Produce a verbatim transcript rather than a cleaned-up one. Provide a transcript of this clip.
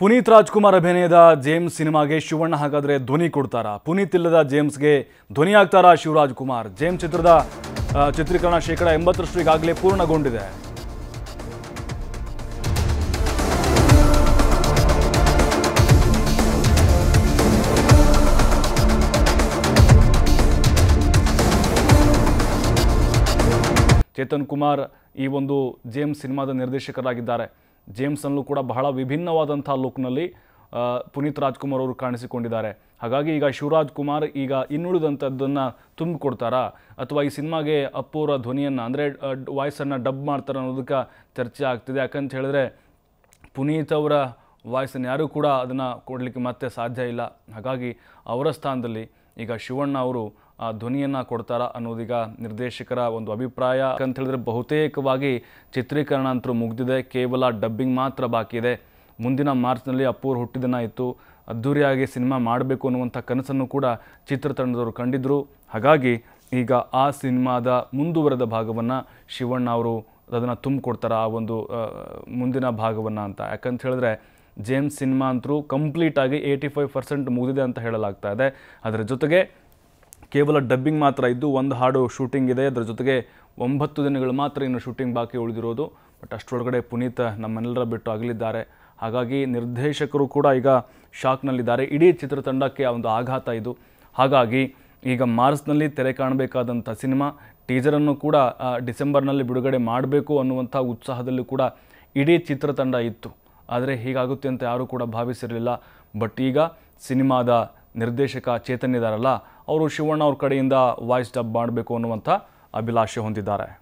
ಪುನೀತ್ ರಾಜ್ಕುಮಾರ್ ಅಭಿನಯದ ಜೇಮ್ಸ್ ಸಿನಿಮಾಗೆ ಶಿವಣ್ಣ ಹಾಗಾದ್ರೆ ಧ್ವನಿ ಕೊಡ್ತಾರಾ? ಪುನೀತ್ ಇಲ್ಲದ ಜೇಮ್ಸ್ಗೆ ಧ್ವನಿ ಆಗ್ತಾರಾ ಶಿವರಾಜ್ ಕುಮಾರ್? ಜೇಮ್ಸ್ ಚಿತ್ರದ ಚಿತ್ರೀಕರಣ ಶೇಕಡ ಎಂಬತ್ತರಷ್ಟು ಈಗಾಗಲೇ ಪೂರ್ಣಗೊಂಡಿದೆ. ಚೇತನ್ ಕುಮಾರ್ ಈ ಒಂದು ಜೇಮ್ಸ್ ಸಿನಿಮಾದ ನಿರ್ದೇಶಕರಾಗಿದ್ದಾರೆ. ಜೇಮ್ಸ್ ಅಲ್ಲೂ ಕೂಡ ಬಹಳ ವಿಭಿನ್ನವಾದಂಥ ಲುಕ್ನಲ್ಲಿ ಪುನೀತ್ ರಾಜ್ಕುಮಾರ್ ಅವರು ಕಾಣಿಸಿಕೊಂಡಿದ್ದಾರೆ. ಹಾಗಾಗಿ ಈಗ ಶಿವರಾಜ್ ಕುಮಾರ್ ಈಗ ಇನ್ನುಳಿದಂಥದ್ದನ್ನು ತುಂಬಿಕೊಡ್ತಾರಾ ಅಥವಾ ಈ ಸಿನಿಮಾಗೆ ಅಪ್ಪುರ ಧ್ವನಿಯನ್ನು ಅಂದರೆ ವಾಯ್ಸನ್ನು ಡಬ್ ಮಾಡ್ತಾರೆ ಅನ್ನೋದಕ್ಕೆ ಚರ್ಚೆ ಆಗ್ತಿದೆ. ಯಾಕಂತ ಹೇಳಿದ್ರೆ ಪುನೀತ್ ಅವರ ವಾಯ್ಸನ್ನು ಯಾರೂ ಕೂಡ ಅದನ್ನು ಕೊಡಲಿಕ್ಕೆ ಮತ್ತೆ ಸಾಧ್ಯ ಇಲ್ಲ. ಹಾಗಾಗಿ ಅವರ ಸ್ಥಾನದಲ್ಲಿ ಈಗ ಶಿವಣ್ಣ ಅವರು ಆ ಧ್ವನಿಯನ್ನು ಕೊಡ್ತಾರಾ ಅನ್ನೋದೀಗ ನಿರ್ದೇಶಕರ ಒಂದು ಅಭಿಪ್ರಾಯ. ಯಾಕಂತ ಹೇಳಿದ್ರೆ ಬಹುತೇಕವಾಗಿ ಚಿತ್ರೀಕರಣ ಅಂತೂ ಮುಗಿದಿದೆ, ಕೇವಲ ಡಬ್ಬಿಂಗ್ ಮಾತ್ರ ಬಾಕಿ ಇದೆ. ಮುಂದಿನ ಮಾರ್ಚ್ನಲ್ಲಿ ಅಪ್ಪೂರ್ ಹುಟ್ಟಿದಿನ ಇತ್ತು, ಅದ್ಧೂರಿಯಾಗಿ ಸಿನಿಮಾ ಮಾಡಬೇಕು ಅನ್ನುವಂಥ ಕನಸನ್ನು ಕೂಡ ಚಿತ್ರತಂಡದವರು ಕಂಡಿದ್ದರು. ಹಾಗಾಗಿ ಈಗ ಆ ಸಿನಿಮಾದ ಮುಂದುವರೆದ ಭಾಗವನ್ನು ಶಿವಣ್ಣ ಅವರು ಅದನ್ನು ತುಂಬಿಕೊಡ್ತಾರೆ, ಆ ಒಂದು ಮುಂದಿನ ಭಾಗವನ್ನು ಅಂತ. ಯಾಕಂತ ಹೇಳಿದ್ರೆ ಜೇಮ್ಸ್ ಸಿನಿಮಾ ಅಂತೂ ಕಂಪ್ಲೀಟಾಗಿ ಏಯ್ಟಿ ಫೈವ್ ಪರ್ಸೆಂಟ್ ಮುಗಿದಿದೆ ಅಂತ ಹೇಳಲಾಗ್ತಾ ಇದೆ. ಅದರ ಜೊತೆಗೆ ಕೇವಲ ಡಬ್ಬಿಂಗ್ ಮಾತ್ರ ಇದ್ದು ಒಂದು ಹಾಡು ಶೂಟಿಂಗ್ ಇದೆ. ಅದರ ಜೊತೆಗೆ ಒಂಬತ್ತು ದಿನಗಳು ಮಾತ್ರ ಇನ್ನು ಶೂಟಿಂಗ್ ಬಾಕಿ ಉಳಿದಿರೋದು. ಬಟ್ ಅಷ್ಟರೊಳಗಡೆ ಪುನೀತ್ ನಮ್ಮನ್ನೆಲ್ಲರ ಬಿಟ್ಟು ಅಗಲಿದ್ದಾರೆ. ಹಾಗಾಗಿ ನಿರ್ದೇಶಕರು ಕೂಡ ಈಗ ಶಾಕ್ನಲ್ಲಿದ್ದಾರೆ. ಇಡೀ ಚಿತ್ರತಂಡಕ್ಕೆ ಒಂದು ಆಘಾತ ಇದು. ಹಾಗಾಗಿ ಈಗ ಮಾರ್ಚ್ನಲ್ಲಿ ತೆರೆ ಕಾಣಬೇಕಾದಂಥ ಸಿನಿಮಾ ಟೀಸರನ್ನು ಕೂಡ ಡಿಸೆಂಬರ್ನಲ್ಲಿ ಬಿಡುಗಡೆ ಮಾಡಬೇಕು ಅನ್ನುವಂಥ ಉತ್ಸಾಹದಲ್ಲೂ ಕೂಡ ಇಡೀ ಚಿತ್ರತಂಡ ಇತ್ತು. ಆದರೆ ಹೀಗಾಗುತ್ತೆ ಅಂತ ಯಾರೂ ಕೂಡ ಭಾವಿಸಿರಲಿಲ್ಲ. ಬಟ್ ಈಗ ಸಿನಿಮಾದ ನಿರ್ದೇಶಕ ಚೇತನ್ ಇದ್ದಾರಲ್ಲ, ಅವರು ಶಿವಣ್ಣ ಅವ್ರ ಕಡೆಯಿಂದ ವಾಯ್ಸ್ ಡಬ್ ಮಾಡಬೇಕು ಅನ್ನುವಂಥ ಅಭಿಲಾಷೆ ಹೊಂದಿದ್ದಾರೆ.